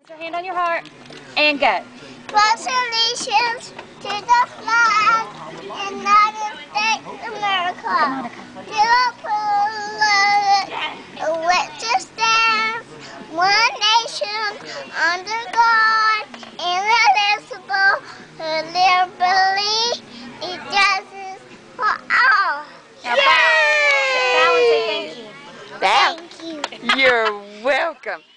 Put your hand on your heart and go. Congratulations to the flag of the United States of America. To the flag which stands one nation under God, indivisible, liberty, and justice for all. Now bow and say thank you. Thank you. You're welcome.